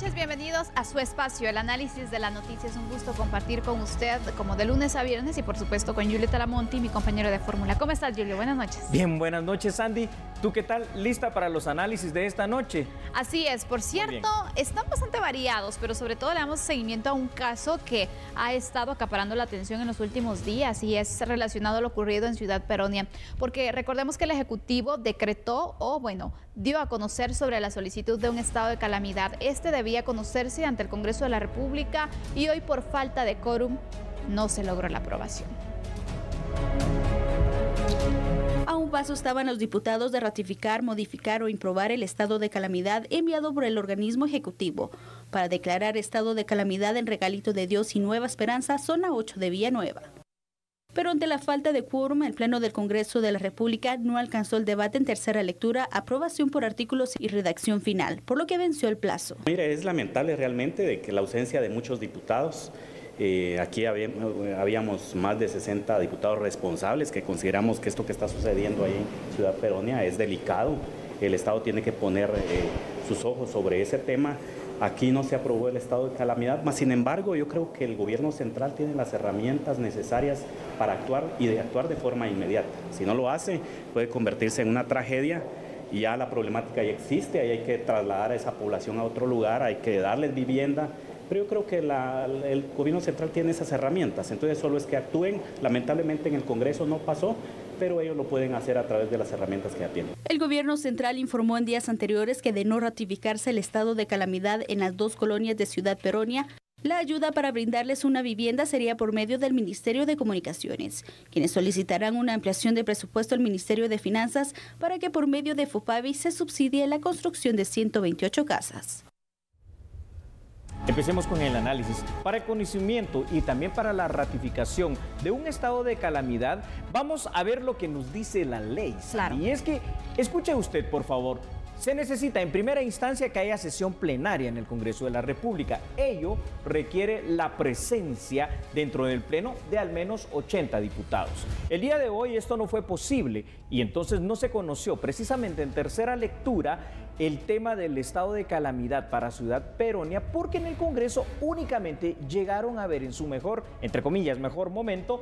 noches, bienvenidos a su espacio, el análisis de la noticia. Es un gusto compartir con usted como de lunes a viernes y por supuesto con Julio Talamonti, mi compañero de fórmula. ¿Cómo estás, Julio? Buenas noches. Bien, buenas noches, Sandy. ¿Tú qué tal? ¿Lista para los análisis de esta noche? Así es, por cierto, están bastante variados, pero sobre todo le damos seguimiento a un caso que ha estado acaparando la atención en los últimos días y es relacionado a lo ocurrido en Ciudad Peronia, porque recordemos que el Ejecutivo decretó dio a conocer sobre la solicitud de un estado de calamidad. Este debía conocerse ante el Congreso de la República y hoy por falta de quórum no se logró la aprobación. A un paso estaban los diputados de ratificar, modificar o improbar el estado de calamidad enviado por el organismo ejecutivo para declarar estado de calamidad en Regalito de Dios y Nueva Esperanza, zona 8 de Villanueva. Pero ante la falta de quórum, el Pleno del Congreso de la República no alcanzó el debate en tercera lectura, aprobación por artículos y redacción final, por lo que venció el plazo. Mire, es lamentable realmente de que la ausencia de muchos diputados. Aquí habíamos más de 60 diputados responsables que consideramos que esto que está sucediendo ahí en Ciudad Peronia es delicado. El Estado tiene que poner sus ojos sobre ese tema. Aquí no se aprobó el estado de calamidad, mas sin embargo yo creo que el gobierno central tiene las herramientas necesarias para actuar y de actuar de forma inmediata. Si no lo hace, puede convertirse en una tragedia y ya la problemática ya existe, ahí hay que trasladar a esa población a otro lugar, hay que darles vivienda. Pero yo creo que el gobierno central tiene esas herramientas, entonces solo es que actúen. Lamentablemente en el Congreso no pasó, pero ellos lo pueden hacer a través de las herramientas que ya tienen. El gobierno central informó en días anteriores que de no ratificarse el estado de calamidad en las dos colonias de Ciudad Peronia, la ayuda para brindarles una vivienda sería por medio del Ministerio de Comunicaciones, quienes solicitarán una ampliación de presupuesto al Ministerio de Finanzas para que por medio de FOPAVI se subsidie la construcción de 128 casas. Empecemos con el análisis. Para el conocimiento y también para la ratificación de un estado de calamidad, vamos a ver lo que nos dice la ley. Claro. Y es que, escuche usted, por favor, se necesita en primera instancia que haya sesión plenaria en el Congreso de la República. Ello requiere la presencia dentro del Pleno de al menos 80 diputados. El día de hoy esto no fue posible y entonces no se conoció precisamente en tercera lectura el tema del estado de calamidad para Ciudad Peronia, porque en el Congreso únicamente llegaron a ver en su mejor, entre comillas, mejor momento,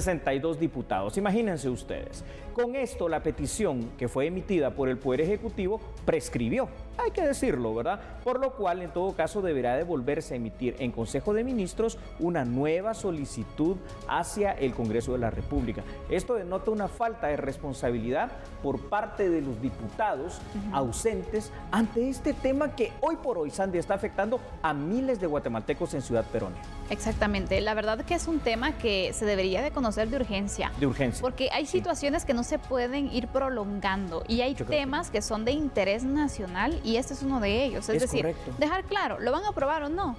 62 diputados. Imagínense ustedes. Con esto, la petición que fue emitida por el Poder Ejecutivo prescribió, hay que decirlo, ¿verdad? Por lo cual, en todo caso, deberá de volverse a emitir en Consejo de Ministros una nueva solicitud hacia el Congreso de la República. Esto denota una falta de responsabilidad por parte de los diputados ausentes ante este tema que hoy por hoy, Sandy, está afectando a miles de guatemaltecos en Ciudad Peronia. Exactamente, la verdad que es un tema que se debería de conocer de urgencia. De urgencia. Porque hay situaciones que no se pueden ir prolongando y hay temas que son de interés nacional y este es uno de ellos. Es decir, correcto. Dejar claro, ¿lo van a aprobar o no?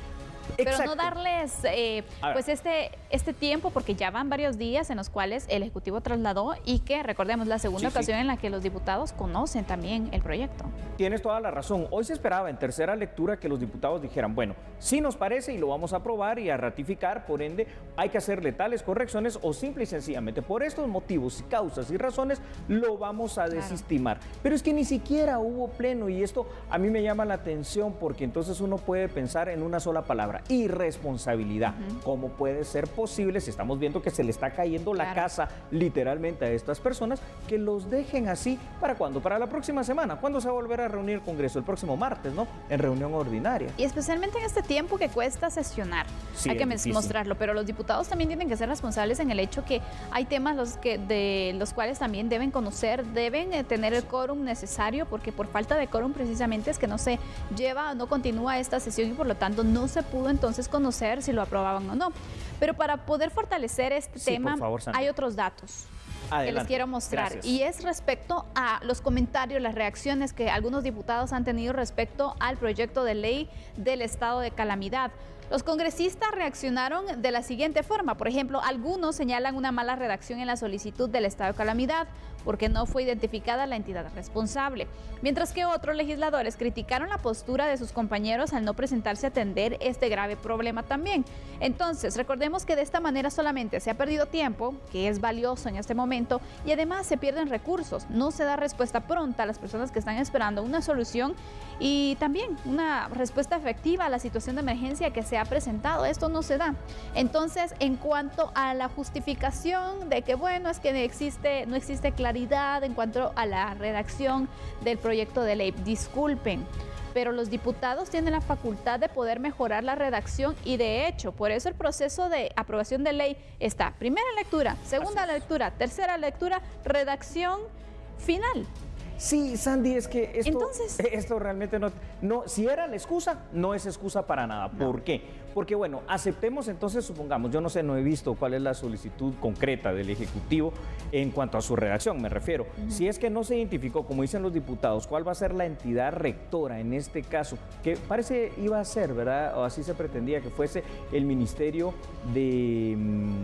Pero no darles pues este tiempo, porque ya van varios días en los cuales el Ejecutivo trasladó y que, recordemos, la segunda ocasión en la que los diputados conocen también el proyecto. Tienes toda la razón. Hoy se esperaba en tercera lectura que los diputados dijeran, bueno, sí nos parece y lo vamos a aprobar y a ratificar, por ende hay que hacerle tales correcciones o simple y sencillamente por estos motivos, causas y razones lo vamos a desestimar. Pero es que ni siquiera hubo pleno y esto a mí me llama la atención porque entonces uno puede pensar en una sola palabra: irresponsabilidad. ¿Cómo puede ser posible, si estamos viendo que se le está cayendo la casa literalmente a estas personas, que los dejen así? ¿Para cuándo? Para la próxima semana. ¿Cuándo se va a volver a reunir el Congreso? El próximo martes, ¿no? En reunión ordinaria. Y especialmente en este tiempo que cuesta sesionar. Sí, hay que mostrarlo, pero los diputados también tienen que ser responsables en el hecho que hay temas de los cuales también deben conocer, deben tener el quórum necesario, porque por falta de quórum precisamente es que no se lleva, no continúa esta sesión y por lo tanto no se pudo entonces conocer si lo aprobaban o no. Pero para poder fortalecer este tema, por favor, hay otros datos que les quiero mostrar. Gracias. Y es respecto a los comentarios, las reacciones que algunos diputados han tenido respecto al proyecto de ley del estado de calamidad. Los congresistas reaccionaron de la siguiente forma. Por ejemplo, algunos señalan una mala redacción en la solicitud del estado de calamidad porque no fue identificada la entidad responsable, mientras que otros legisladores criticaron la postura de sus compañeros al no presentarse a atender este grave problema también. Entonces, recordemos que de esta manera solamente se ha perdido tiempo, que es valioso en este momento, y además se pierden recursos. No se da respuesta pronta a las personas que están esperando una solución y también una respuesta efectiva a la situación de emergencia que se ha presentado. Esto no se da. Entonces, en cuanto a la justificación de que, bueno, es que no existe claridad en cuanto a la redacción del proyecto de ley, disculpen, pero los diputados tienen la facultad de poder mejorar la redacción y de hecho, por eso el proceso de aprobación de ley está primera lectura, segunda lectura, tercera lectura, redacción final. Sí, Sandy, es que esto realmente no, si era la excusa, no es excusa para nada. No. ¿Por qué? Porque bueno, aceptemos entonces, supongamos, yo no sé, no he visto cuál es la solicitud concreta del Ejecutivo en cuanto a su redacción, me refiero. Si es que no se identificó, como dicen los diputados, cuál va a ser la entidad rectora en este caso, que parece iba a ser, ¿verdad? O así se pretendía que fuese el Ministerio de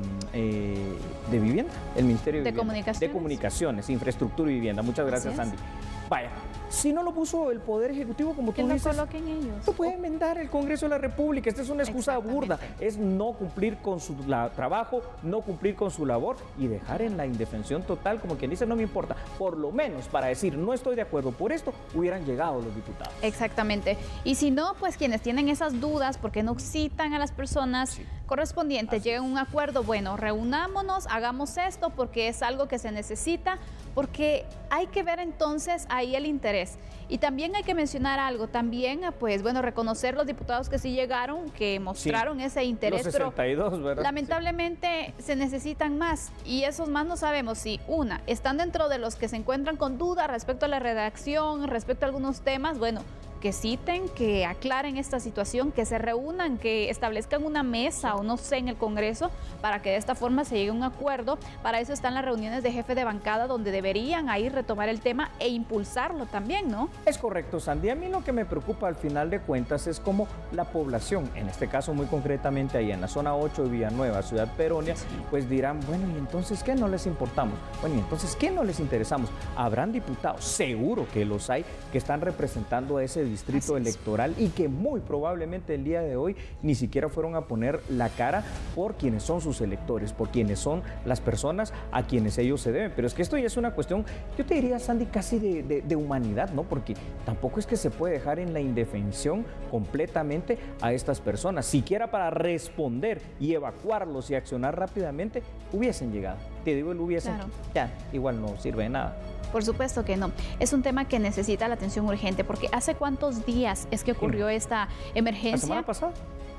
Vivienda, el Ministerio de Comunicaciones, Infraestructura y Vivienda. Muchas gracias, Sandy. Vaya, si no lo puso el Poder Ejecutivo, como tú dices, coloquen ellos. Lo puede enmendar el Congreso de la República. Esta es una excusa burda. Es no cumplir con su trabajo, no cumplir con su labor y dejar en la indefensión total, como quien dice, no me importa. Por lo menos para decir, no estoy de acuerdo por esto, hubieran llegado los diputados. Exactamente. Y si no, pues quienes tienen esas dudas, porque no citan a las personas correspondientes, lleguen a un acuerdo, bueno, reunámonos, hagamos esto porque es algo que se necesita, porque hay que ver entonces ahí el interés. Y también hay que mencionar algo, también, pues bueno, reconocer los diputados que sí llegaron, que mostraron ese interés, los 62, ¿verdad? Lamentablemente se necesitan más y esos más no sabemos si, están dentro de los que se encuentran con dudas respecto a la redacción, respecto a algunos temas, bueno, que citen, que aclaren esta situación, que se reúnan, que establezcan una mesa o no sé en el Congreso para que de esta forma se llegue a un acuerdo. Para eso están las reuniones de jefe de bancada donde deberían ahí retomar el tema e impulsarlo también, ¿no? Es correcto, Sandy. A mí lo que me preocupa al final de cuentas es cómo la población, en este caso muy concretamente ahí en la zona 8 de Villanueva, Ciudad Peronia, pues dirán, bueno, ¿y entonces qué no les importamos? Bueno, ¿y entonces qué no les interesamos? Habrán diputados, seguro que los hay, que están representando a ese distrito electoral y que muy probablemente el día de hoy ni siquiera fueron a poner la cara por quienes son sus electores, por quienes son las personas a quienes ellos se deben. Pero es que esto ya es una cuestión, yo te diría, Sandy, casi de humanidad, ¿no? Porque tampoco es que se puede dejar en la indefensión completamente a estas personas. Siquiera para responder y evacuarlos y accionar rápidamente, hubiesen llegado. Te digo, el hubiesen, ya, igual no sirve de nada. Por supuesto que no. Es un tema que necesita la atención urgente, porque ¿hace cuántos días es que ocurrió esta emergencia? La semana pasada.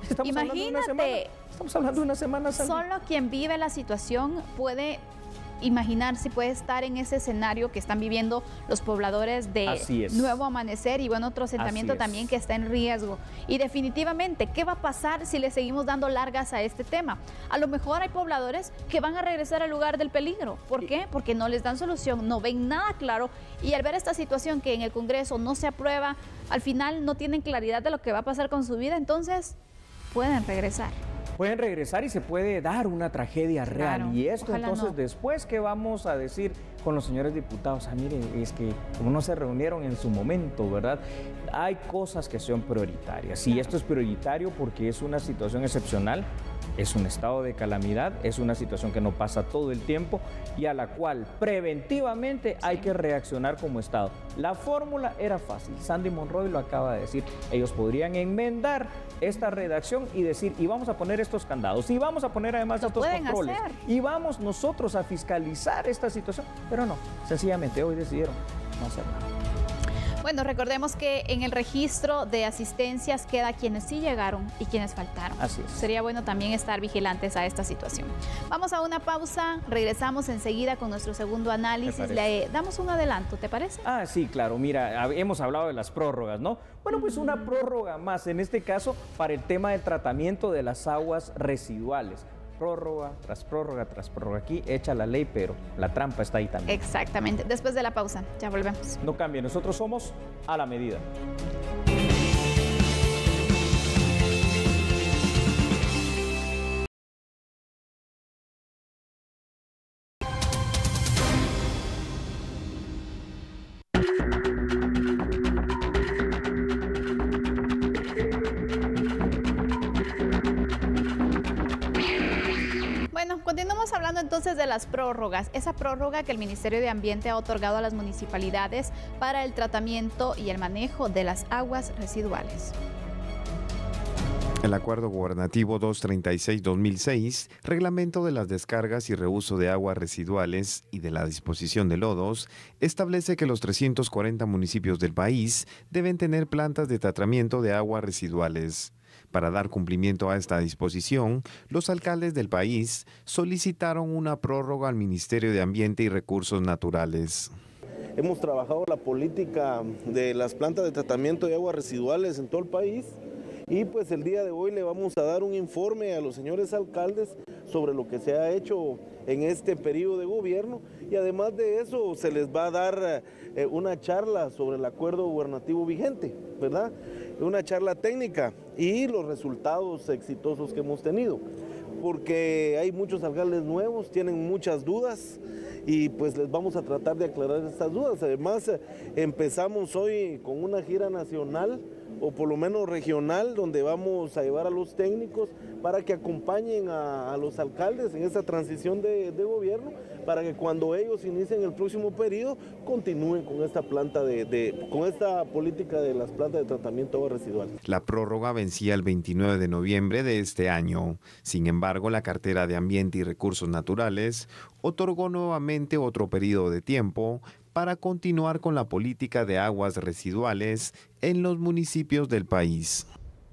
Imagínate. Estamos hablando de una semana. Solo quien vive la situación puede imaginar si puede estar en ese escenario que están viviendo los pobladores de Nuevo Amanecer y bueno, otro asentamiento también que está en riesgo. Y definitivamente, ¿qué va a pasar si le seguimos dando largas a este tema? A lo mejor hay pobladores que van a regresar al lugar del peligro. ¿Por qué? Porque no les dan solución, no ven nada claro y al ver esta situación que en el Congreso no se aprueba, al final no tienen claridad de lo que va a pasar con su vida, entonces pueden regresar. Pueden regresar y se puede dar una tragedia real. Y esto entonces después, ¿qué vamos a decir con los señores diputados? Mire, es que como no se reunieron en su momento, ¿verdad? Hay cosas que son prioritarias. Y esto es prioritario porque es una situación excepcional, es un estado de calamidad, es una situación que no pasa todo el tiempo y a la cual preventivamente hay que reaccionar como Estado. La fórmula era fácil, Sandy Monroy lo acaba de decir, ellos podrían enmendar esta redacción y decir, y vamos a poner estos candados, y vamos a poner además estos controles, y vamos nosotros a fiscalizar esta situación, pero no, sencillamente hoy decidieron no hacer nada. Bueno, recordemos que en el registro de asistencias queda quienes sí llegaron y quienes faltaron. Así es. Sería bueno también estar vigilantes a esta situación. Vamos a una pausa, regresamos enseguida con nuestro segundo análisis. Le damos un adelanto, ¿te parece? Sí, claro. Mira, hemos hablado de las prórrogas, ¿no? Bueno, pues una prórroga más, en este caso, para el tema del tratamiento de las aguas residuales. Prórroga tras prórroga tras prórroga. Aquí echa la ley, pero la trampa está ahí también. Exactamente. Después de la pausa, ya volvemos. No cambie, nosotros somos A la Medida. entonces de las prórrogas, esa prórroga que el Ministerio de Ambiente ha otorgado a las municipalidades para el tratamiento y el manejo de las aguas residuales. El Acuerdo Gubernativo 236-2006, Reglamento de las descargas y reuso de aguas residuales y de la disposición de lodos, establece que los 340 municipios del país deben tener plantas de tratamiento de aguas residuales. Para dar cumplimiento a esta disposición, los alcaldes del país solicitaron una prórroga al Ministerio de Ambiente y Recursos Naturales. Hemos trabajado la política de las plantas de tratamiento de aguas residuales en todo el país. Y pues el día de hoy le vamos a dar un informe a los señores alcaldes sobre lo que se ha hecho en este periodo de gobierno y además de eso se les va a dar una charla sobre el acuerdo gubernativo vigente, ¿verdad? Una charla técnica y los resultados exitosos que hemos tenido, porque hay muchos alcaldes nuevos, tienen muchas dudas y pues les vamos a tratar de aclarar estas dudas. Además empezamos hoy con una gira nacional o por lo menos regional, donde vamos a llevar a los técnicos para que acompañen a los alcaldes en esta transición de gobierno, para que cuando ellos inicien el próximo periodo continúen con esta con esta política de las plantas de tratamiento de aguas residuales. La prórroga vencía el 29 de noviembre de este año. Sin embargo, la Cartera de Ambiente y Recursos Naturales otorgó nuevamente otro periodo de tiempo para continuar con la política de aguas residuales en los municipios del país.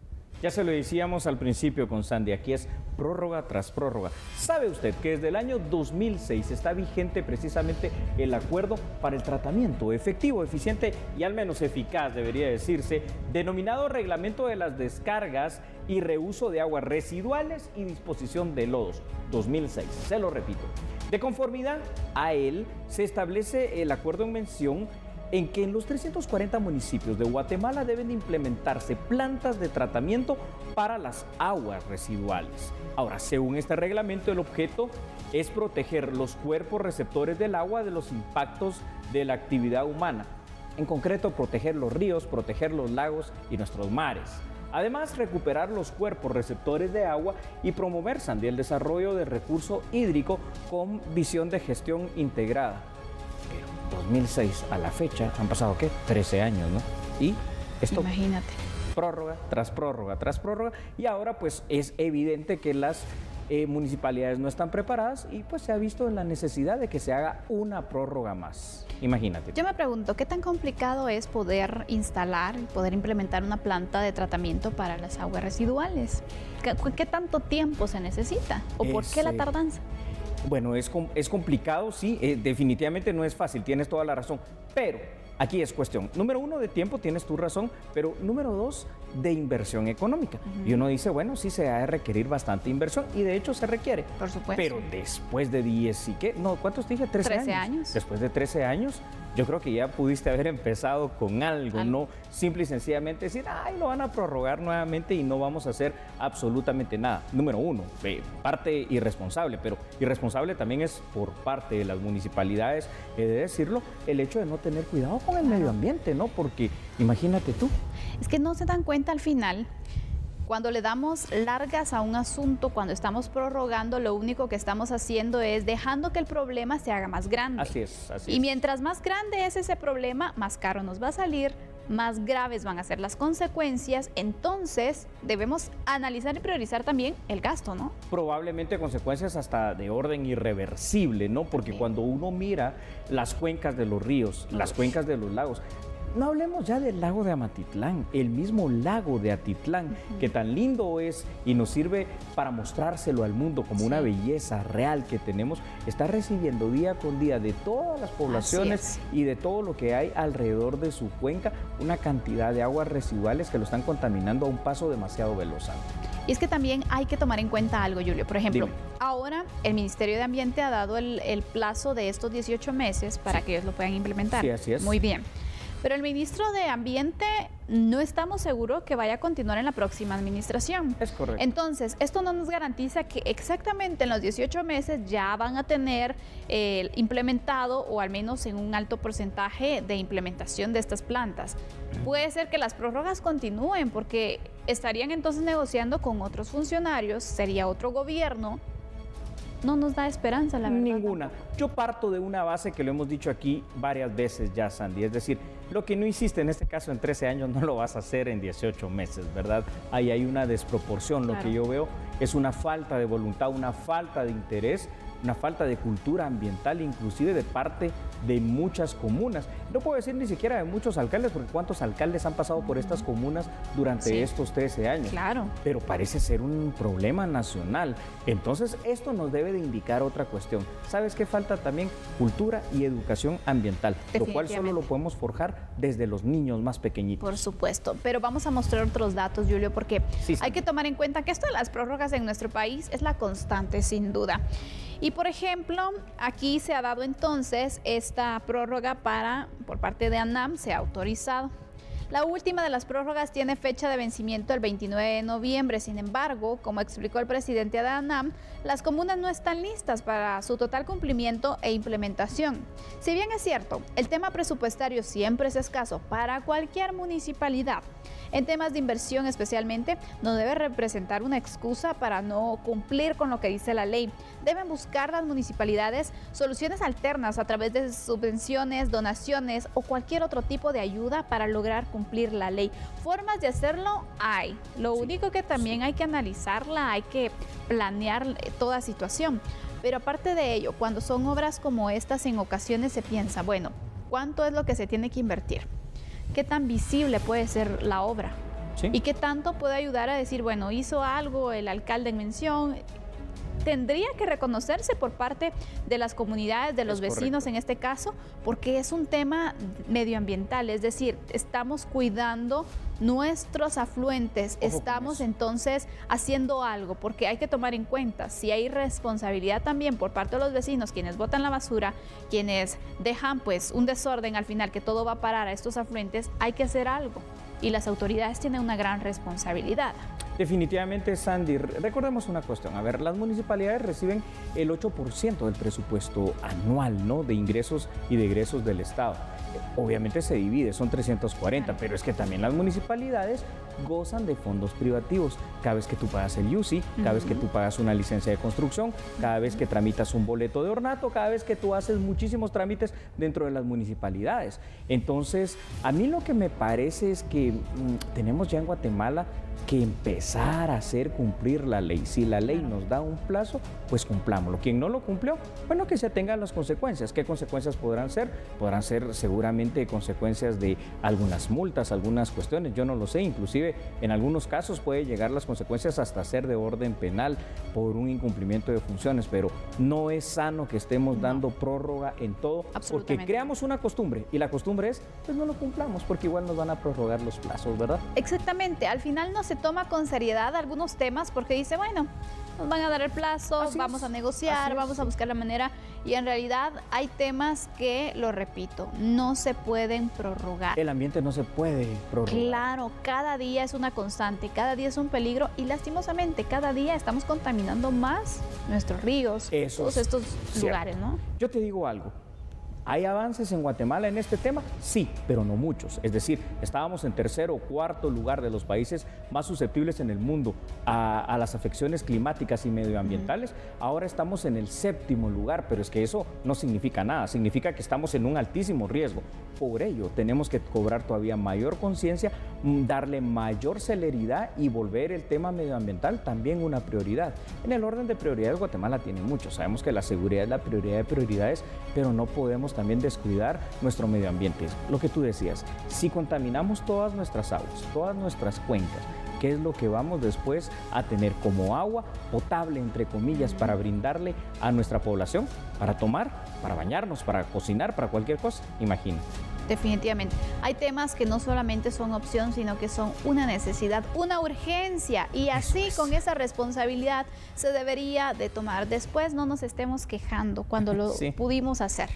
Ya se lo decíamos al principio con Sandy, aquí es prórroga tras prórroga. ¿Sabe usted que desde el año 2006 está vigente precisamente el acuerdo para el tratamiento efectivo, eficiente y al menos eficaz, debería decirse, denominado Reglamento de las Descargas y Reuso de Aguas Residuales y Disposición de Lodos, 2006, se lo repito. De conformidad a él, se establece el acuerdo en mención en que en los 340 municipios de Guatemala deben implementarse plantas de tratamiento para las aguas residuales. Ahora, según este reglamento, el objeto es proteger los cuerpos receptores del agua de los impactos de la actividad humana. En concreto, proteger los ríos, proteger los lagos y nuestros mares. Además, recuperar los cuerpos receptores de agua y promover, Sandy, el desarrollo del recurso hídrico con visión de gestión integrada. Pero 2006 a la fecha han pasado, ¿qué? 13 años, ¿no? Y esto... Imagínate. Prórroga tras prórroga tras prórroga, y ahora pues es evidente que las municipalidades no están preparadas y pues se ha visto la necesidad de que se haga una prórroga más. Imagínate. Yo me pregunto, ¿qué tan complicado es poder instalar y poder implementar una planta de tratamiento para las aguas residuales? ¿Qué tanto tiempo se necesita? ¿O por qué la tardanza? Bueno, es complicado, sí, definitivamente no es fácil, tienes toda la razón, pero aquí es cuestión, número uno, de tiempo, tienes tu razón, pero número dos, de inversión económica. Y uno dice, bueno, sí se ha de requerir bastante inversión, y de hecho se requiere. Por supuesto. Pero después de 10 y qué, no, ¿cuántos dije? 13 años. Después de 13 años, yo creo que ya pudiste haber empezado con algo, no simple y sencillamente decir, ay, lo van a prorrogar nuevamente y no vamos a hacer absolutamente nada. Número uno, parte irresponsable, pero irresponsable también es por parte de las municipalidades, he de decirlo, el hecho de no tener cuidado con el medio ambiente, ¿no? Porque imagínate tú. Es que no se dan cuenta al final. Cuando le damos largas a un asunto, cuando estamos prorrogando, lo único que estamos haciendo es dejando que el problema se haga más grande. Así es, así es. Y mientras más grande es ese problema, más caro nos va a salir, más graves van a ser las consecuencias. Entonces, debemos analizar y priorizar también el gasto, ¿no? Probablemente consecuencias hasta de orden irreversible, ¿no? Porque cuando uno mira las cuencas de los ríos, las cuencas de los lagos, no hablemos ya del lago de Amatitlán, el mismo lago de Atitlán, que tan lindo es y nos sirve para mostrárselo al mundo como una belleza real que tenemos, está recibiendo día con día de todas las poblaciones y de todo lo que hay alrededor de su cuenca, una cantidad de aguas residuales que lo están contaminando a un paso demasiado veloz. Y es que también hay que tomar en cuenta algo, Julio. Por ejemplo, ahora el Ministerio de Ambiente ha dado el plazo de estos 18 meses para que ellos lo puedan implementar. Sí, así es. Muy bien. Pero el ministro de Ambiente no estamos seguros que vaya a continuar en la próxima administración. Es correcto. Entonces, esto no nos garantiza que exactamente en los 18 meses ya van a tener implementado o al menos en un alto porcentaje de implementación de estas plantas. Puede ser que las prórrogas continúen porque estarían entonces negociando con otros funcionarios, sería otro gobierno. no nos da esperanza, la verdad. Ninguna. Yo parto de una base que lo hemos dicho aquí varias veces ya, Sandy, es decir, lo que no hiciste en este caso en 13 años no lo vas a hacer en 18 meses, ¿verdad? Ahí hay una desproporción. Claro. Lo que yo veo es una falta de voluntad, una falta de interés, una falta de cultura ambiental, inclusive de parte de muchas comunas. No puedo decir ni siquiera de muchos alcaldes, porque ¿cuántos alcaldes han pasado por estas comunas durante estos 13 años? Claro. Pero parece ser un problema nacional. Entonces, esto nos debe de indicar otra cuestión. ¿Sabes qué falta también? Cultura y educación ambiental, lo cual solo lo podemos forjar desde los niños más pequeñitos. Por supuesto, pero vamos a mostrar otros datos, Julio, porque hay que tomar en cuenta que esto de las prórrogas en nuestro país es la constante, sin duda. Y por ejemplo, aquí se ha dado entonces esta prórroga por parte de ANAM, se ha autorizado. La última de las prórrogas tiene fecha de vencimiento el 29 de noviembre. Sin embargo, como explicó el presidente de ANAM, las comunas no están listas para su total cumplimiento e implementación. Si bien es cierto, el tema presupuestario siempre es escaso para cualquier municipalidad, en temas de inversión especialmente, no debe representar una excusa para no cumplir con lo que dice la ley. Deben buscar las municipalidades soluciones alternas a través de subvenciones, donaciones o cualquier otro tipo de ayuda para lograr cumplir la ley. Formas de hacerlo hay. Lo único que también hay que analizarla, hay que planear toda situación. Pero aparte de ello, cuando son obras como estas, en ocasiones se piensa, bueno, ¿cuánto es lo que se tiene que invertir? ¿Qué tan visible puede ser la obra? ¿Sí? ¿Y qué tanto puede ayudar a decir, bueno, hizo algo el alcalde en mención? Tendría que reconocerse por parte de las comunidades, de los vecinos en este caso, porque es un tema medioambiental, es decir, estamos cuidando nuestros afluentes, estamos entonces haciendo algo, porque hay que tomar en cuenta, si hay responsabilidad también por parte de los vecinos, quienes botan la basura, quienes dejan pues un desorden al final, que todo va a parar a estos afluentes, hay que hacer algo. Y las autoridades tienen una gran responsabilidad. Definitivamente, Sandy, recordemos una cuestión. A ver, las municipalidades reciben el 8% del presupuesto anual, ¿no?, de ingresos y de egresos del Estado. Obviamente se divide, son 340, pero es que también las municipalidades gozan de fondos privativos. Cada vez que tú pagas el IUCI, cada vez que tú pagas una licencia de construcción, cada vez que tramitas un boleto de ornato, cada vez que tú haces muchísimos trámites dentro de las municipalidades. Entonces, a mí lo que me parece es que tenemos ya en Guatemala que empezar a hacer cumplir la ley. Si la ley nos da un plazo, pues cumplámoslo. Quien no lo cumplió, bueno, que se atengan las consecuencias. ¿Qué consecuencias podrán ser? Podrán ser seguramente consecuencias de algunas multas, algunas cuestiones, yo no lo sé. Inclusive en algunos casos puede llegar las consecuencias hasta ser de orden penal por un incumplimiento de funciones, pero no es sano que estemos dando prórroga en todo, porque creamos una costumbre y la costumbre es, pues no lo cumplamos, porque igual nos van a prorrogar los plazos, ¿verdad? Exactamente, al final no se toma con seriedad algunos temas porque dice, bueno, nos van a dar el plazo, vamos a negociar, vamos a buscar la manera, y en realidad hay temas que, lo repito, no se pueden prorrogar. El ambiente no se puede prorrogar. Claro, cada día es una constante, cada día es un peligro y lastimosamente cada día estamos contaminando más nuestros ríos, todos estos lugares, ¿no? Yo te digo algo. ¿Hay avances en Guatemala en este tema? Sí, pero no muchos. Es decir, estábamos en tercer o cuarto lugar de los países más susceptibles en el mundo a las afecciones climáticas y medioambientales. Ahora estamos en el séptimo lugar, pero es que eso no significa nada. Significa que estamos en un altísimo riesgo. Por ello, tenemos que cobrar todavía mayor conciencia, darle mayor celeridad y volver el tema medioambiental también una prioridad. En el orden de prioridades, Guatemala tiene mucho. Sabemos que la seguridad es la prioridad de prioridades, pero no podemos también descuidar nuestro medio ambiente. Lo que tú decías, si contaminamos todas nuestras aguas, todas nuestras cuencas, ¿qué es lo que vamos después a tener como agua potable, entre comillas, para brindarle a nuestra población? Para tomar, para bañarnos, para cocinar, para cualquier cosa. Imagina. Definitivamente. Hay temas que no solamente son opción, sino que son una necesidad, una urgencia. Y así, con esa responsabilidad, se debería de tomar. Después no nos estemos quejando cuando lo pudimos hacer.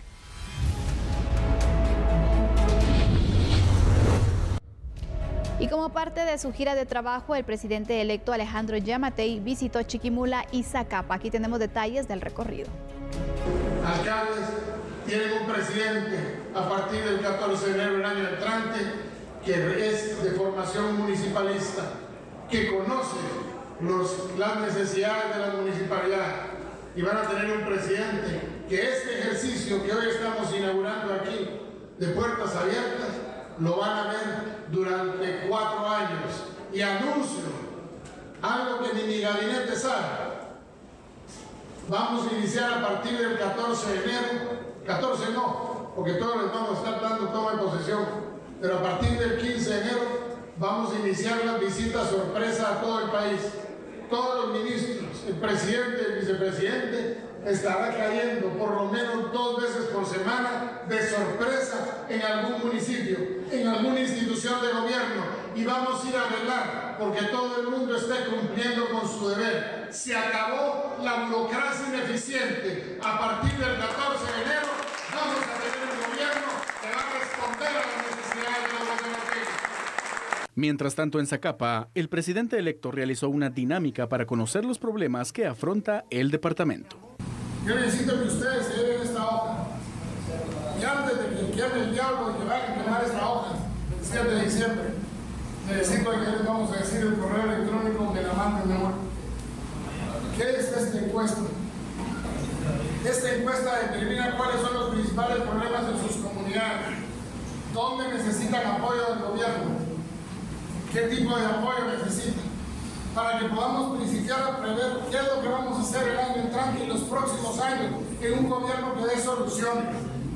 Y como parte de su gira de trabajo, el presidente electo Alejandro Yamatei visitó Chiquimula y Zacapa. Aquí tenemos detalles del recorrido. Alcaldes tienen un presidente a partir del 14 de enero del año entrante que es de formación municipalista, que conoce las necesidades de la municipalidad, y van a tener un presidente que este ejercicio que hoy estamos inaugurando aquí de puertas abiertas lo van a ver durante 4 años. Y anuncio algo que ni mi gabinete sabe. Vamos a iniciar a partir del 14 de enero, 14 no, porque todos les vamos a estar dando toma de posesión, pero a partir del 15 de enero vamos a iniciar las visitas sorpresa a todo el país. Todos los ministros, el presidente y el vicepresidente estará cayendo por lo menos 2 veces por semana de sorpresa en algún municipio, en alguna institución de gobierno, y vamos a ir a velar porque todo el mundo esté cumpliendo con su deber. Se acabó la burocracia ineficiente. A partir del 14 de enero vamos a tener un gobierno que va a responder a las necesidades de los guatemaltecos. Mientras tanto, en Zacapa, el presidente electo realizó una dinámica para conocer los problemas que afronta el departamento. Yo necesito que ustedes se lleven esta hoja. Y antes de que quiera el diablo que vaya a quemar esta hoja, el 7 de diciembre, necesito que les vamos a decir el correo electrónico que la manden de nuevo. ¿Qué es esta encuesta? Esta encuesta determina cuáles son los principales problemas de sus comunidades, dónde necesitan apoyo del gobierno, qué tipo de apoyo necesitan, para que podamos principiar a prever qué es lo que vamos a hacer el año entrante y los próximos años en un gobierno que dé soluciones.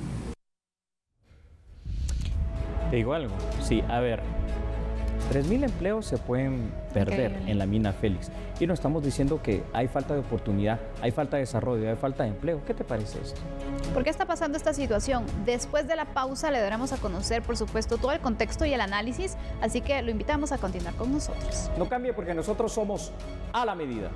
Te digo algo, sí, a ver, 3.000 empleos se pueden perder en la mina Félix. Y no estamos diciendo que hay falta de oportunidad, hay falta de desarrollo, hay falta de empleo. ¿Qué te parece esto? ¿Por qué está pasando esta situación? Después de la pausa le daremos a conocer, por supuesto, todo el contexto y el análisis, así que lo invitamos a continuar con nosotros. No cambie porque nosotros somos a la medida.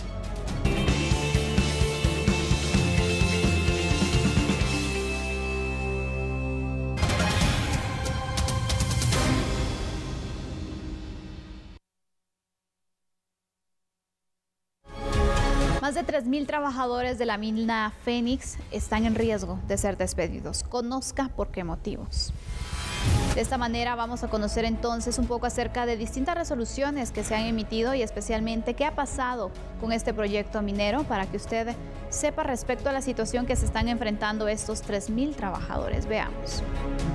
Más de 3.000 trabajadores de la mina Fénix están en riesgo de ser despedidos. Conozca por qué motivos. De esta manera vamos a conocer entonces un poco acerca de distintas resoluciones que se han emitido y especialmente qué ha pasado con este proyecto minero para que usted sepa respecto a la situación que se están enfrentando estos 3.000 trabajadores. Veamos.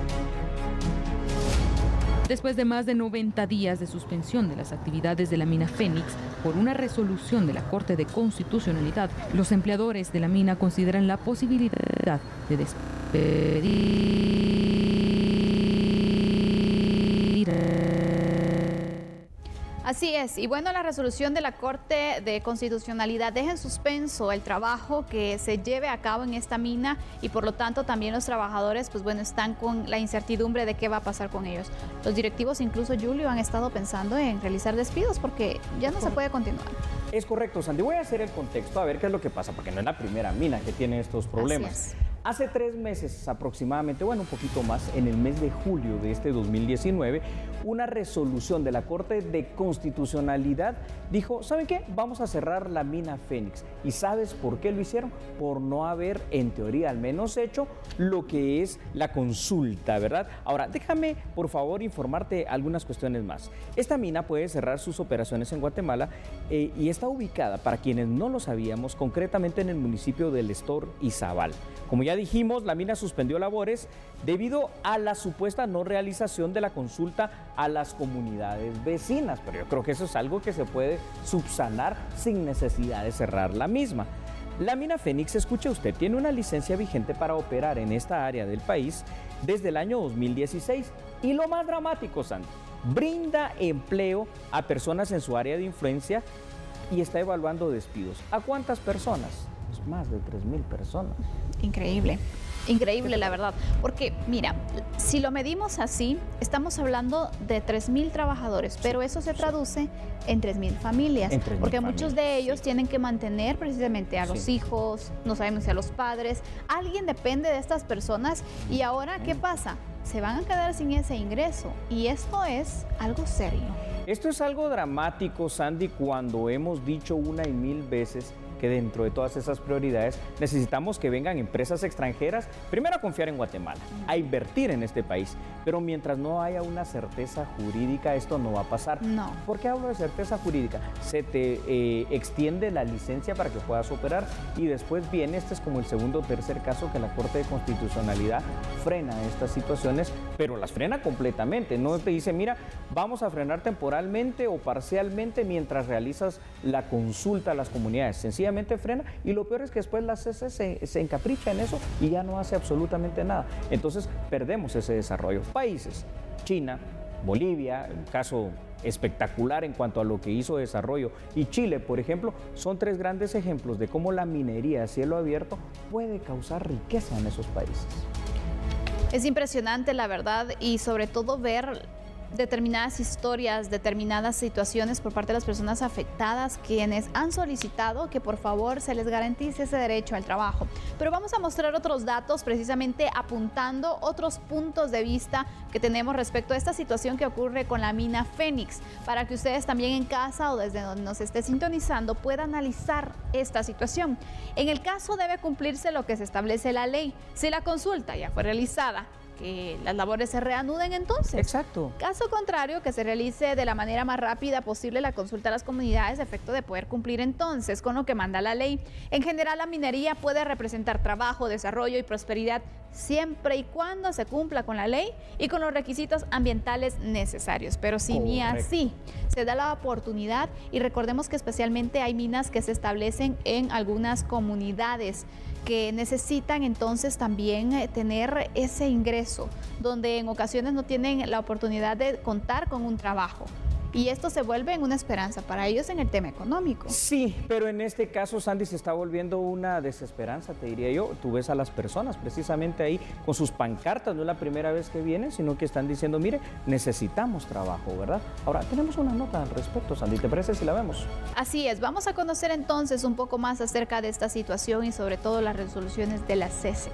Después de más de 90 días de suspensión de las actividades de la mina Fénix por una resolución de la Corte de Constitucionalidad, los empleadores de la mina consideran la posibilidad de despedir. Así es, y bueno, la resolución de la Corte de Constitucionalidad deja en suspenso el trabajo que se lleve a cabo en esta mina y por lo tanto también los trabajadores, pues bueno, están con la incertidumbre de qué va a pasar con ellos. Los directivos, incluso Julio, han estado pensando en realizar despidos porque ya no se puede continuar. Es correcto, Sandy. Voy a hacer el contexto a ver qué es lo que pasa, porque no es la primera mina que tiene estos problemas. Hace 3 meses aproximadamente, bueno, un poquito más, en el mes de julio de este 2019, una resolución de la Corte de Constitucionalidad dijo, ¿saben qué? Vamos a cerrar la mina Fénix. ¿Y sabes por qué lo hicieron? Por no haber, en teoría al menos, hecho lo que es la consulta, ¿verdad? Ahora, déjame, por favor, informarte algunas cuestiones más. Esta mina puede cerrar sus operaciones en Guatemala y está ubicada, para quienes no lo sabíamos, concretamente en el municipio del Estor y Zabal. Como ya dijimos, la mina suspendió labores debido a la supuesta no realización de la consulta a las comunidades vecinas, pero yo creo que eso es algo que se puede subsanar sin necesidad de cerrar la misma. La mina Fénix, escuche usted, tiene una licencia vigente para operar en esta área del país desde el año 2016 y lo más dramático, Sandy, brinda empleo a personas en su área de influencia y está evaluando despidos. ¿A cuántas personas? Pues más de 3.000 personas. Increíble. Increíble, la verdad, porque mira, si lo medimos así, estamos hablando de 3.000 trabajadores, pero eso se traduce en 3.000 familias, porque muchos de ellos tienen que mantener precisamente a los hijos, no sabemos si a los padres, alguien depende de estas personas y ahora, ¿qué pasa? Se van a quedar sin ese ingreso y esto es algo serio. Esto es algo dramático, Sandy, cuando hemos dicho 1 y 1000 veces que dentro de todas esas prioridades necesitamos que vengan empresas extranjeras, primero a confiar en Guatemala, a invertir en este país, pero mientras no haya una certeza jurídica, esto no va a pasar. No. ¿Por qué hablo de certeza jurídica? Se te extiende la licencia para que puedas operar y después viene, este es como el segundo o tercer caso que la Corte de Constitucionalidad frena estas situaciones, pero las frena completamente, no te dice, mira, vamos a frenar temporalmente o parcialmente mientras realizas la consulta a las comunidades, sencillamente frena y lo peor es que después la CC se encapricha en eso y ya no hace absolutamente nada. Entonces perdemos ese desarrollo. Países, China, Bolivia, un caso espectacular en cuanto a lo que hizo desarrollo, y Chile, por ejemplo, son tres grandes ejemplos de cómo la minería a cielo abierto puede causar riqueza en esos países. Es impresionante, la verdad, y sobre todo ver determinadas historias, determinadas situaciones por parte de las personas afectadas, quienes han solicitado que por favor se les garantice ese derecho al trabajo. Pero vamos a mostrar otros datos, precisamente apuntando otros puntos de vista que tenemos respecto a esta situación que ocurre con la mina Fénix, para que ustedes también en casa o desde donde nos esté sintonizando puedan analizar esta situación. En el caso debe cumplirse lo que se establece la ley. Si la consulta ya fue realizada, que las labores se reanuden entonces. Exacto. Caso contrario, que se realice de la manera más rápida posible la consulta a las comunidades a efecto de poder cumplir entonces con lo que manda la ley. En general, la minería puede representar trabajo, desarrollo y prosperidad siempre y cuando se cumpla con la ley y con los requisitos ambientales necesarios. Pero si ni así se da la oportunidad, y recordemos que especialmente hay minas que se establecen en algunas comunidades que necesitan entonces también tener ese ingreso, donde en ocasiones no tienen la oportunidad de contar con un trabajo. Y esto se vuelve en una esperanza para ellos en el tema económico. Sí, pero en este caso, Sandy, se está volviendo una desesperanza, te diría yo. Tú ves a las personas precisamente ahí con sus pancartas, no es la primera vez que vienen, sino que están diciendo, mire, necesitamos trabajo, ¿verdad? Ahora, tenemos una nota al respecto, Sandy, ¿te parece si la vemos? Así es, vamos a conocer entonces un poco más acerca de esta situación y sobre todo las resoluciones de la CC.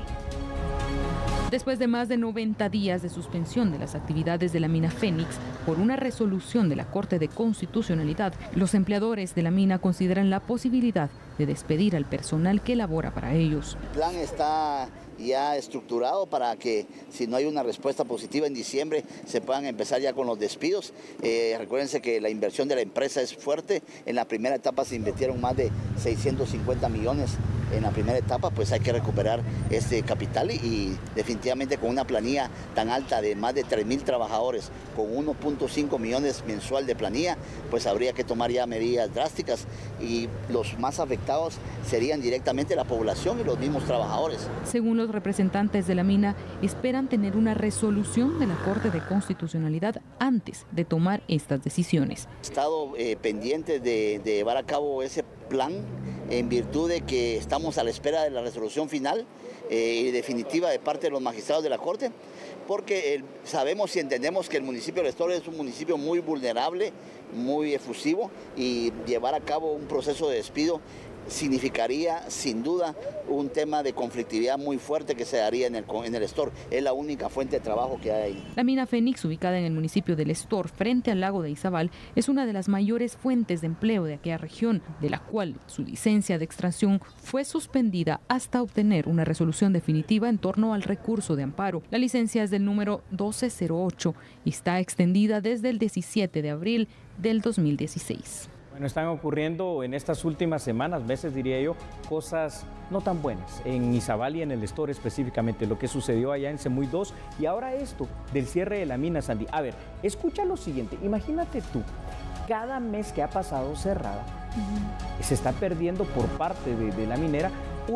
Después de más de 90 días de suspensión de las actividades de la mina Fénix por una resolución de la Corte de Constitucionalidad, los empleadores de la mina consideran la posibilidad de despedir al personal que labora para ellos. El plan está ya estructurado para que si no hay una respuesta positiva en diciembre se puedan empezar ya con los despidos. Recuérdense que la inversión de la empresa es fuerte. En la primera etapa se invirtieron más de 650 millones. En la primera etapa pues hay que recuperar este capital y definitivamente con una planilla tan alta de más de 3.000 trabajadores con 1.5 millones mensual de planilla, pues habría que tomar ya medidas drásticas y los más afectados serían directamente la población y los mismos trabajadores. Según los representantes de la mina, esperan tener una resolución de la Corte de Constitucionalidad antes de tomar estas decisiones. He estado pendiente de llevar a cabo ese plan en virtud de que estamos a la espera de la resolución final y definitiva de parte de los magistrados de la Corte, porque sabemos y entendemos que el municipio de Lestor es un municipio muy vulnerable, muy efusivo, y llevar a cabo un proceso de despido significaría sin duda un tema de conflictividad muy fuerte que se daría en el Lestor. Es la única fuente de trabajo que hay ahí. La mina Fénix, ubicada en el municipio de Lestor, frente al lago de Izabal, es una de las mayores fuentes de empleo de aquella región, de la cual su licencia de extracción fue suspendida hasta obtener una resolución definitiva en torno al recurso de amparo. La licencia es del número 1208 y está extendida desde el 17 de abril del 2016. Bueno, están ocurriendo en estas últimas semanas, meses diría yo, cosas no tan buenas en Izabal y en el Lestor específicamente, lo que sucedió allá en Semuy 2 y ahora esto del cierre de la mina, Sandy. A ver, escucha lo siguiente, imagínate tú, cada mes que ha pasado cerrada, se está perdiendo por parte de la minera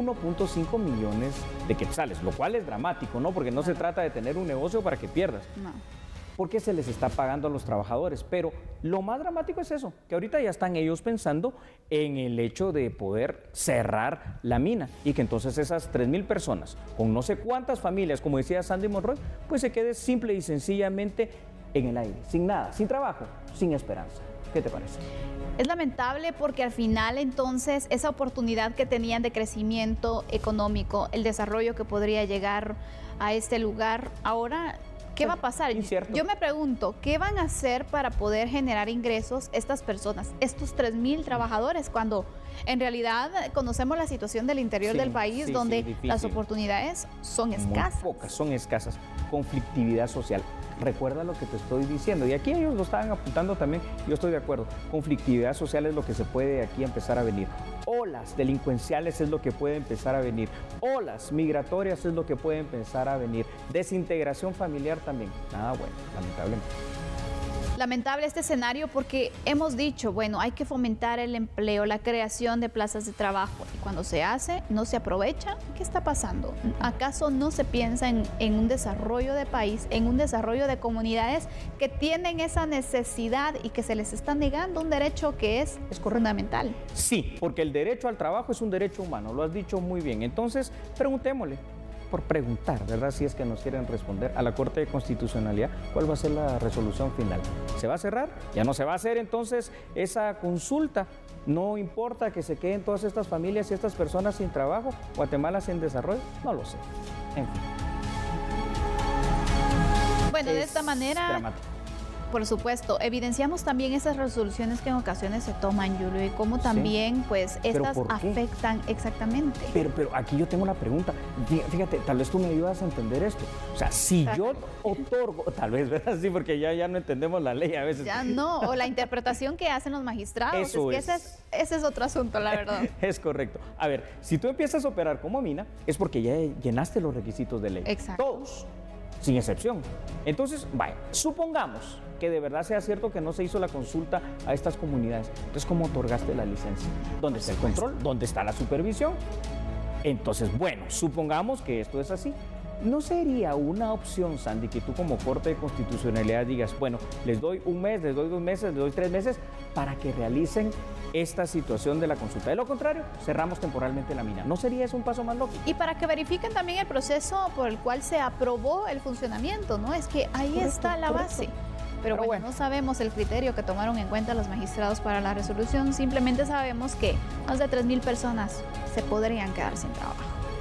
1.5 millones de quetzales, lo cual es dramático, ¿no? Porque no se trata de tener un negocio para que pierdas. No. Porque se les está pagando a los trabajadores, pero lo más dramático es eso, que ahorita ya están ellos pensando en el hecho de poder cerrar la mina y que entonces esas 3.000 personas, con no sé cuántas familias, como decía Sandy Monroy, pues se quede simple y sencillamente en el aire, sin nada, sin trabajo, sin esperanza. ¿Qué te parece? Es lamentable porque al final entonces esa oportunidad que tenían de crecimiento económico, el desarrollo que podría llegar a este lugar, ahora ¿Qué va a pasar? Incierto. Yo me pregunto, ¿qué van a hacer para poder generar ingresos estas personas, estos 3,000 trabajadores, cuando en realidad conocemos la situación del interior del país, donde las oportunidades son escasas? Muy pocas, son escasas. Conflictividad social. Recuerda lo que te estoy diciendo. Y aquí ellos lo estaban apuntando también. Yo estoy de acuerdo. Conflictividad social es lo que se puede aquí empezar a venir. Olas delincuenciales es lo que puede empezar a venir. Olas migratorias es lo que puede empezar a venir. Desintegración familiar también. Nada bueno, lamentablemente. Lamentable este escenario porque hemos dicho, bueno, hay que fomentar el empleo, la creación de plazas de trabajo. Y cuando se hace, no se aprovecha. ¿Qué está pasando? ¿Acaso no se piensa en un desarrollo de país, en un desarrollo de comunidades que tienen esa necesidad y que se les está negando un derecho que es fundamental? Sí, porque el derecho al trabajo es un derecho humano, lo has dicho muy bien. Entonces, preguntémosle. Por preguntar, ¿verdad? Si es que nos quieren responder a la Corte de Constitucionalidad, ¿cuál va a ser la resolución final? ¿Se va a cerrar? ¿Ya no se va a hacer entonces esa consulta? No importa que se queden todas estas familias y estas personas sin trabajo, Guatemala sin desarrollo, no lo sé. En fin. Bueno, de esta manera, dramático. Por supuesto, evidenciamos también esas resoluciones que en ocasiones se toman, Julio, y cómo también, pues, estas afectan exactamente. Pero aquí yo tengo una pregunta. Fíjate, tal vez tú me ayudas a entender esto. O sea, si yo otorgo, tal vez, ¿verdad? Sí, porque ya no entendemos la ley a veces. Ya no, o la interpretación que hacen los magistrados. Eso es que ese es otro asunto, la verdad. Es correcto. A ver, si tú empiezas a operar como mina, es porque ya llenaste los requisitos de ley. Exacto. Todos, sin excepción. Entonces, vaya, supongamos que de verdad sea cierto que no se hizo la consulta a estas comunidades. Entonces, ¿cómo otorgaste la licencia? ¿Dónde está el control? ¿Dónde está la supervisión? Entonces, bueno, supongamos que esto es así. ¿No sería una opción, Sandy, que tú como Corte de Constitucionalidad digas, bueno, les doy un mes, les doy 2 meses, les doy 3 meses para que realicen esta situación de la consulta? De lo contrario, cerramos temporalmente la mina. ¿No sería eso un paso más lógico? Y para que verifiquen también el proceso por el cual se aprobó el funcionamiento, ¿no? Es que ahí está la base. Pero bueno, no sabemos el criterio que tomaron en cuenta los magistrados para la resolución. Simplemente sabemos que más de 3,000 personas se podrían quedar sin trabajo.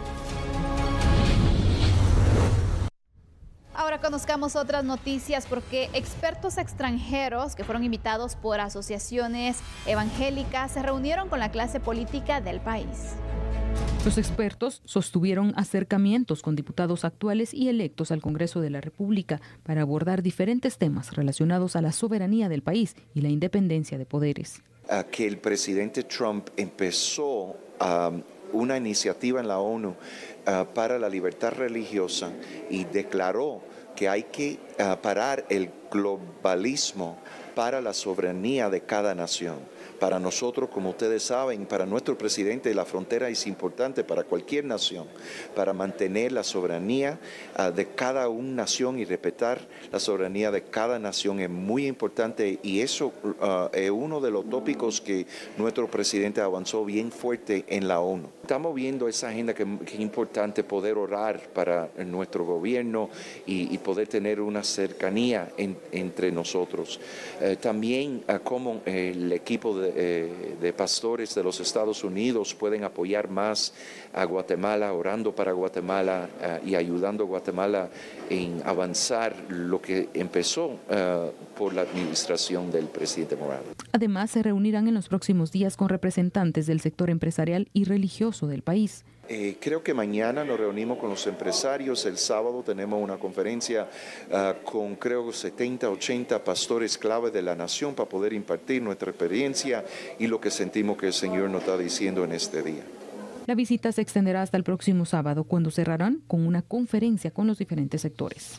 Ahora conozcamos otras noticias porque expertos extranjeros que fueron invitados por asociaciones evangélicas se reunieron con la clase política del país. Los expertos sostuvieron acercamientos con diputados actuales y electos al Congreso de la República para abordar diferentes temas relacionados a la soberanía del país y la independencia de poderes. Que el presidente Trump empezó una iniciativa en la ONU para la libertad religiosa y declaró que hay que parar el globalismo para la soberanía de cada nación. Para nosotros, como ustedes saben, para nuestro presidente, la frontera es importante para cualquier nación, para mantener la soberanía de cada una nación y respetar la soberanía de cada nación es muy importante y eso es uno de los tópicos que nuestro presidente avanzó bien fuerte en la ONU. Estamos viendo esa agenda que es importante poder orar para nuestro gobierno y poder tener una cercanía entre nosotros. También cómo el equipo de pastores de los Estados Unidos pueden apoyar más a Guatemala, orando para Guatemala y ayudando a Guatemala en avanzar lo que empezó por la administración del presidente Morales. Además, se reunirán en los próximos días con representantes del sector empresarial y religioso del país. Creo que mañana nos reunimos con los empresarios, el sábado tenemos una conferencia con creo 70, 80 pastores clave de la nación para poder impartir nuestra experiencia y lo que sentimos que el Señor nos está diciendo en este día. La visita se extenderá hasta el próximo sábado, cuando cerrarán con una conferencia con los diferentes sectores.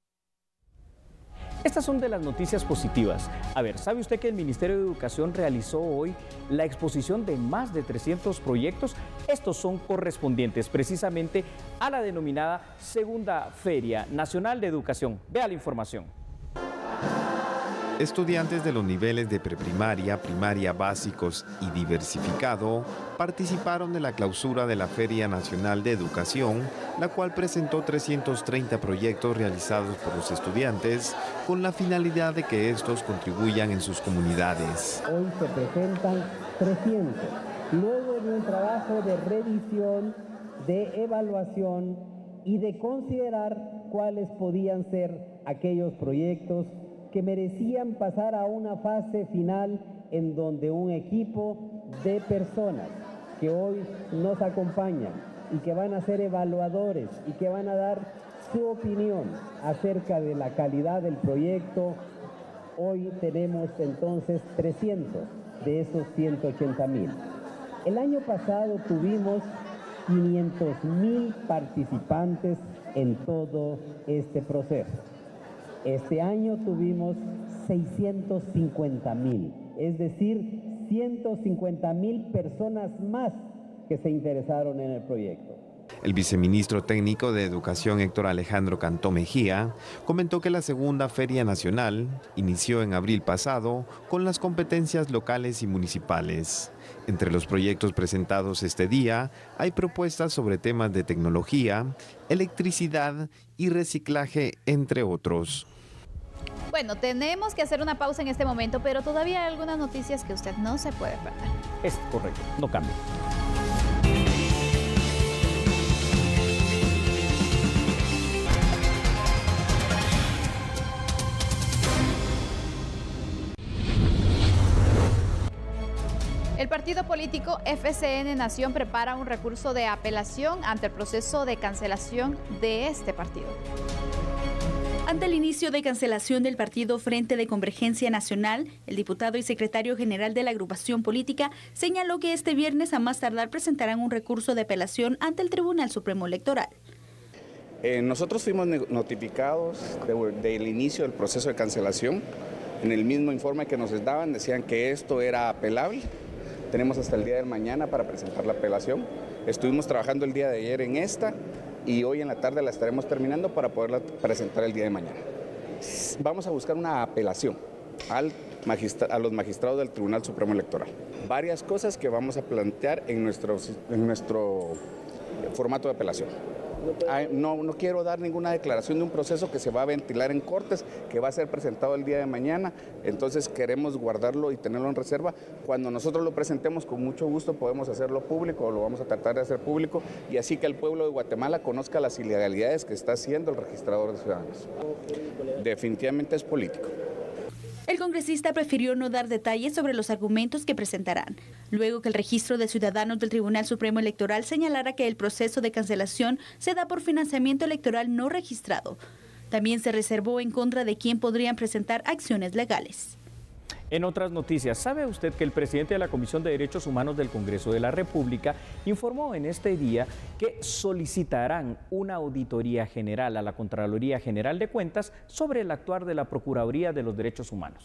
Estas son de las noticias positivas. A ver, ¿sabe usted que el Ministerio de Educación realizó hoy la exposición de más de 300 proyectos? Estos son correspondientes precisamente a la denominada Segunda Feria Nacional de Educación. Vea la información. Estudiantes de los niveles de preprimaria, primaria básicos y diversificado participaron de la clausura de la Feria Nacional de Educación, la cual presentó 330 proyectos realizados por los estudiantes con la finalidad de que estos contribuyan en sus comunidades. Hoy se presentan 300, luego de un trabajo de revisión, de evaluación y de considerar cuáles podían ser aquellos proyectos que merecían pasar a una fase final en donde un equipo de personas que hoy nos acompañan y que van a ser evaluadores y que van a dar su opinión acerca de la calidad del proyecto. Hoy tenemos entonces 300 de esos 180.000. El año pasado tuvimos 500.000 participantes en todo este proceso. Este año tuvimos 650.000, es decir, 150.000 personas más que se interesaron en el proyecto. El viceministro técnico de Educación, Héctor Alejandro Cantó Mejía, comentó que la segunda Feria Nacional inició en abril pasado con las competencias locales y municipales. Entre los proyectos presentados este día hay propuestas sobre temas de tecnología, electricidad y reciclaje, entre otros. Bueno, tenemos que hacer una pausa en este momento, pero todavía hay algunas noticias que usted no se puede perder. Es correcto, no cambia. El partido político FCN Nación prepara un recurso de apelación ante el proceso de cancelación de este partido. Ante el inicio de cancelación del partido Frente de Convergencia Nacional, el diputado y secretario general de la agrupación política señaló que este viernes a más tardar presentarán un recurso de apelación ante el Tribunal Supremo Electoral. Nosotros fuimos notificados del inicio del proceso de cancelación. En el mismo informe que nos daban decían que esto era apelable. Tenemos hasta el día de mañana para presentar la apelación. Estuvimos trabajando el día de ayer en esta y hoy en la tarde la estaremos terminando para poderla presentar el día de mañana. Vamos a buscar una apelación a los magistrados del Tribunal Supremo Electoral. Varias cosas que vamos a plantear en nuestro formato de apelación. No quiero dar ninguna declaración de un proceso que se va a ventilar en cortes, que va a ser presentado el día de mañana, entonces queremos guardarlo y tenerlo en reserva. Cuando nosotros lo presentemos, con mucho gusto podemos hacerlo público, o lo vamos a tratar de hacer público, y así que el pueblo de Guatemala conozca las ilegalidades que está haciendo el registrador de ciudadanos. Definitivamente es político. El congresista prefirió no dar detalles sobre los argumentos que presentarán, luego que el registro de ciudadanos del Tribunal Supremo Electoral señalara que el proceso de cancelación se da por financiamiento electoral no registrado. También se reservó en contra de quién podrían presentar acciones legales. En otras noticias, ¿sabe usted que el presidente de la Comisión de Derechos Humanos del Congreso de la República informó en este día que solicitarán una auditoría general a la Contraloría General de Cuentas sobre el actuar de la Procuraduría de los Derechos Humanos?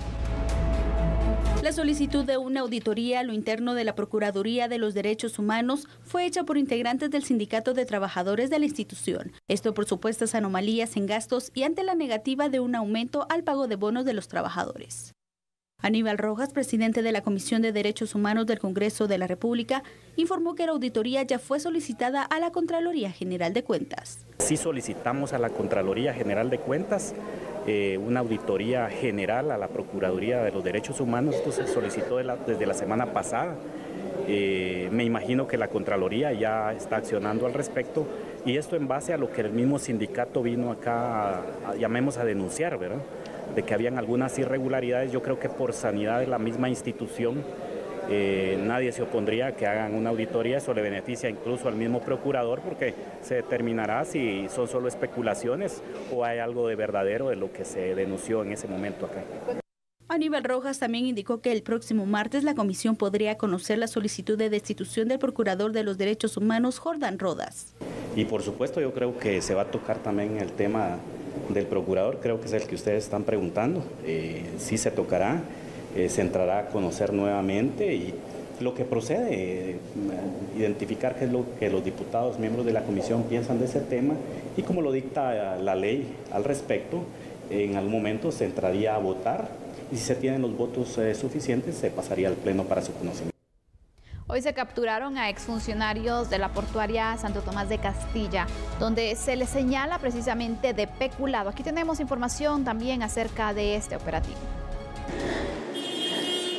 La solicitud de una auditoría a lo interno de la Procuraduría de los Derechos Humanos fue hecha por integrantes del Sindicato de Trabajadores de la institución. Esto por supuestas anomalías en gastos y ante la negativa de un aumento al pago de bonos de los trabajadores. Aníbal Rojas, presidente de la Comisión de Derechos Humanos del Congreso de la República, informó que la auditoría ya fue solicitada a la Contraloría General de Cuentas. Sí solicitamos a la Contraloría General de Cuentas una auditoría general a la Procuraduría de los Derechos Humanos. Esto se solicitó desde la semana pasada. Me imagino que la Contraloría ya está accionando al respecto, y esto en base a lo que el mismo sindicato vino acá, llamemos a denunciar, ¿verdad?, de que habían algunas irregularidades. Yo creo que por sanidad de la misma institución nadie se opondría a que hagan una auditoría. Eso le beneficia incluso al mismo procurador, porque se determinará si son solo especulaciones o hay algo de verdadero de lo que se denunció en ese momento acá. Aníbal Rojas también indicó que el próximo martes la comisión podría conocer la solicitud de destitución del Procurador de los Derechos Humanos, Jordán Rodas. Y por supuesto yo creo que se va a tocar también el tema del procurador, creo que es el que ustedes están preguntando. Sí se tocará, se entrará a conocer nuevamente y lo que procede, identificar qué es lo que los diputados, miembros de la comisión, piensan de ese tema, y como lo dicta la ley al respecto, en algún momento se entraría a votar y si se tienen los votos suficientes se pasaría al pleno para su conocimiento. Hoy se capturaron a exfuncionarios de la portuaria Santo Tomás de Castilla, donde se les señala precisamente de peculado. Aquí tenemos información también acerca de este operativo.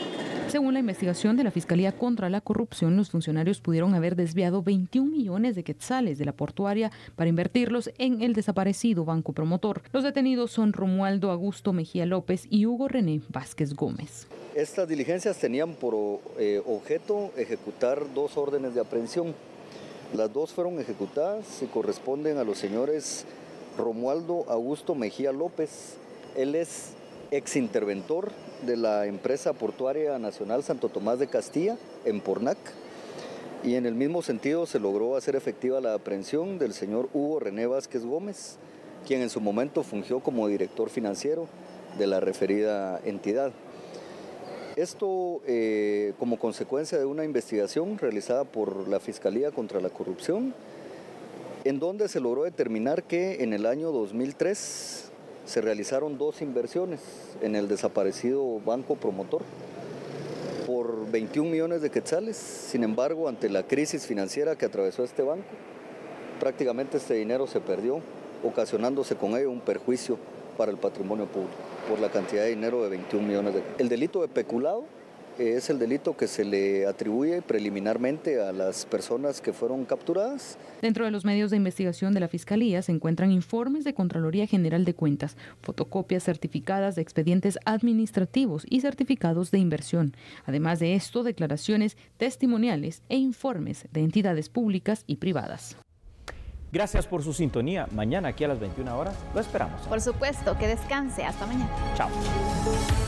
Según la investigación de la Fiscalía contra la Corrupción, los funcionarios pudieron haber desviado 21 millones de quetzales de la portuaria para invertirlos en el desaparecido Banco Promotor. Los detenidos son Romualdo Augusto Mejía López y Hugo René Vázquez Gómez. Estas diligencias tenían por objeto ejecutar 2 órdenes de aprehensión. Las 2 fueron ejecutadas y corresponden a los señores Romualdo Augusto Mejía López. Él es exinterventor de la empresa portuaria nacional Santo Tomás de Castilla en Pornac, y en el mismo sentido se logró hacer efectiva la aprehensión del señor Hugo René Vázquez Gómez, quien en su momento fungió como director financiero de la referida entidad. Esto como consecuencia de una investigación realizada por la Fiscalía contra la Corrupción, en donde se logró determinar que en el año 2003 se realizaron 2 inversiones en el desaparecido Banco Promotor por 21 millones de quetzales. Sin embargo, ante la crisis financiera que atravesó este banco, prácticamente este dinero se perdió, ocasionándose con ello un perjuicio para el patrimonio público por la cantidad de dinero de 21 millones de quetzales. El delito de peculado es el delito que se le atribuye preliminarmente a las personas que fueron capturadas. Dentro de los medios de investigación de la Fiscalía se encuentran informes de Contraloría General de Cuentas, fotocopias certificadas de expedientes administrativos y certificados de inversión. Además de esto, declaraciones testimoniales e informes de entidades públicas y privadas. Gracias por su sintonía. Mañana aquí a las 21 horas lo esperamos. Por supuesto, que descanse. Hasta mañana. Chao.